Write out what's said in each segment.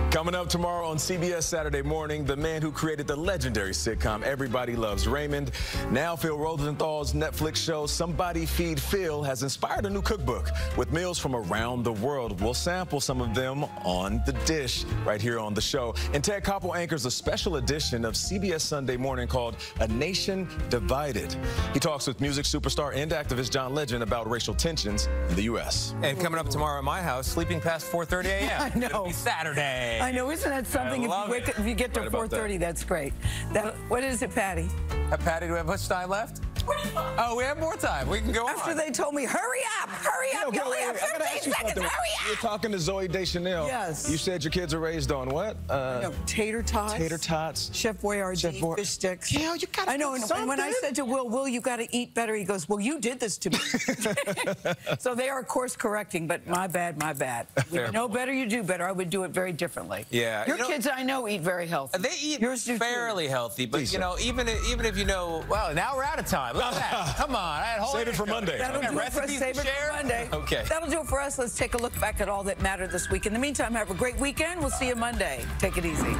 Coming up tomorrow on CBS Saturday Morning, the man who created the legendary sitcom Everybody Loves Raymond. Now Phil Rosenthal's Netflix show Somebody Feed Phil has inspired a new cookbook with meals from around the world. We'll sample some of them on The Dish right here on the show. And Ted Koppel anchors a special edition of CBS Sunday Morning called A Nation Divided. He talks with music superstar and activist John Legend about racial tensions in the U.S. And coming up tomorrow at my house, sleeping past 4:30 a.m. I know. It'll be Saturday. I know, isn't that something? If you get to 4:30, that's great. What is it, Patty? Patty, do we have much time left? Oh, we have more time. We can go After on. they told me, hurry up, you only have 15 seconds, hurry up. You're talking to Zoe Deschanel. Yes. You said your kids are raised on what? Tater tots. Tater tots. Chef Boyardee fish sticks. Yeah, you gotta I know, and when I said to Will, you gotta eat better, he goes, well, you did this to me. So they are course correcting, but my bad. You know better, you do better. I would do it very differently. Yeah. Your kids, I know, eat very healthy. They eat Yours do fairly too. healthy, but you know, even if you know, well, now we're out of time. Look at that. Come on. I had a whole Save it for Monday. That'll do it for us. Save it for Monday. Okay. That'll do it for us. Let's take a look back at all that mattered this week. In the meantime, have a great weekend. We'll see you Monday. Take it easy.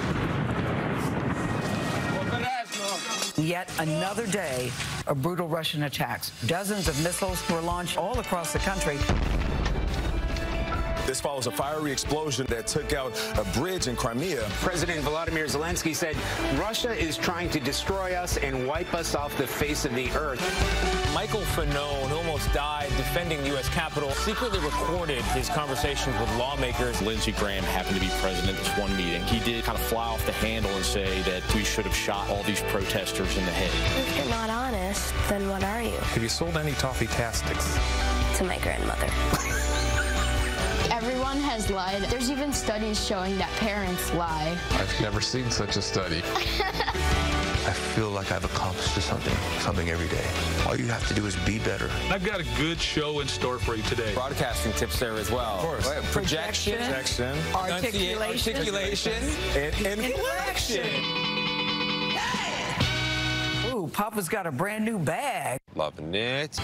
Yet another day of brutal Russian attacks. Dozens of missiles were launched all across the country. This follows a fiery explosion that took out a bridge in Crimea. President Volodymyr Zelensky said Russia is trying to destroy us and wipe us off the face of the earth. Michael Fanone, who almost died defending the U.S. Capitol, secretly recorded his conversations with lawmakers. Lindsey Graham happened to be president at this one meeting. He did kind of fly off the handle and say that we should have shot all these protesters in the head. If you're not honest, then what are you? Have you sold any toffee tastics? To my grandmother. Everyone has lied. There's even studies showing that parents lie. I've never seen such a study. I feel like I've accomplished something every day. All you have to do is be better. I've got a good show in store for you today. Broadcasting tips there as well. Of course. Projection. Articulation. And inflection. Ooh, Papa's got a brand new bag. Loving it.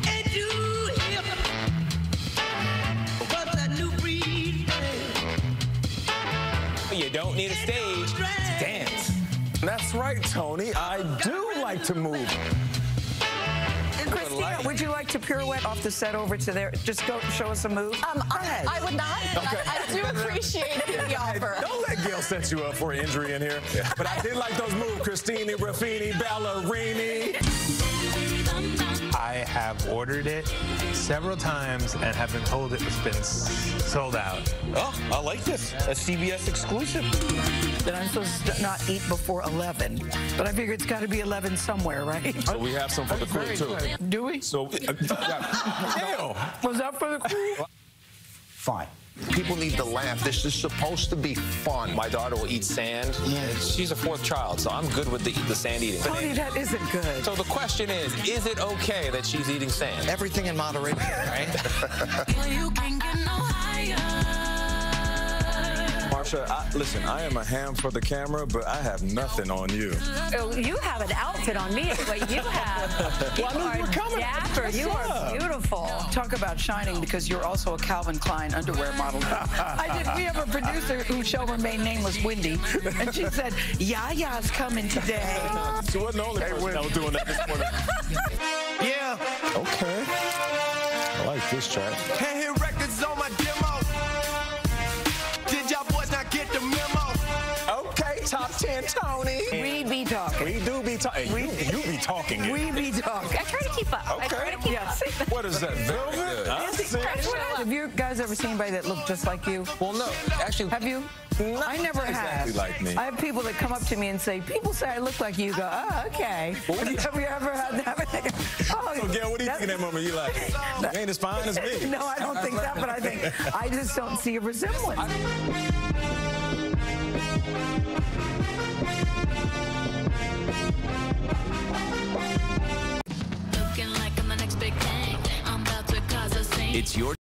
You don't need a stage to dance. That's right, Tony. I do like to move. Christina, would you like to pirouette off the set over to there? Just go show us a move. I would not. Okay. I do appreciate the offer. Don't let Gail set you up for an injury in here. But I did like those moves, Christine, Ruffini, Ballerini. I have ordered it several times and have been told it has been sold out. Oh, I like this. A CBS exclusive. That I'm supposed to not eat before 11. But I figure it's got to be 11 somewhere, right? So we have some for the crew, too. Do we? So, Was that for the crew? Fine. People need to laugh. This is supposed to be fun. My daughter will eat sand. Yeah. She's a fourth child, so I'm good with the sand eating. Tony, that isn't good. So the question is it okay that she's eating sand? Everything in moderation, right? Marsha, listen, I am a ham for the camera, but I have nothing on you. Oh, you have an outfit on me, but you have. You are dapper. You are beautiful. Talk about shining because you're also a Calvin Klein underwear model. We have a producer who shall remain nameless, Wendy, and she said, Yaya's coming today. She wasn't the only person that was doing that this morning. Yeah. Okay. I like this track. Can't hear records on my demo. Did y'all boys not get the memo? Okay, top 10, Tony. We be talking. We do be talking. You be talking. We be talking. I try to keep up. Okay. I try to keep up. What is that, velvet? Have you guys ever seen anybody that looked just like you? Well, no. Actually, Have you? Not I never exactly have. like me. I have people that come up to me and say, people say I look like you. Go, oh, okay. Have you ever had that? Oh, So, Gail, what do you think in that moment? You like, you ain't as fine as me. No, I don't think that, but I think I just don't see a resemblance. Looking like I'm the next big thing. I'm about to cause a scene. It's your